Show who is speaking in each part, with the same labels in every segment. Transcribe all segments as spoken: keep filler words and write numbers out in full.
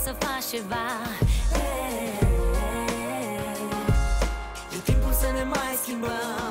Speaker 1: să faci ceva. E timpul să ne mai schimbăm.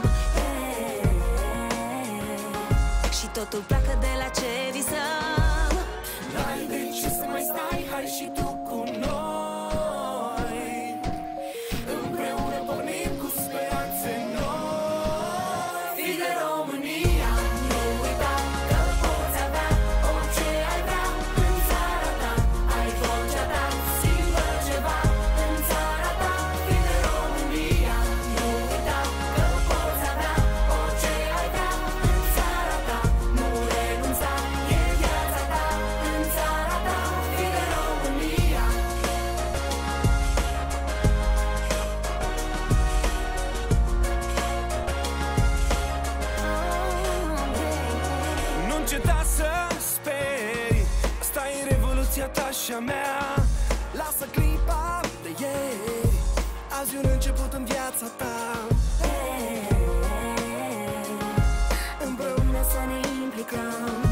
Speaker 1: Și totul pleacă de la ce visăm.
Speaker 2: N-ai de ce să mai stai, hai și tu cu noi. Împreună pornim cu speranțe noi. Fii de România, nu uita că poți avea orice ai vrea în țara ta. Ai vocea ta, schimbă ceva în țara ta. Fii de România, nu uita că poți avea orice ai vrea în țara ta. Nu renunța, e viața ta în țara ta. Fii de România.
Speaker 3: Nu înceta să speri, asta e revoluția ta și a mea.
Speaker 2: Lasă clipa de ieri, azi e un început în viața ta.
Speaker 1: Împreună să ne implicăm.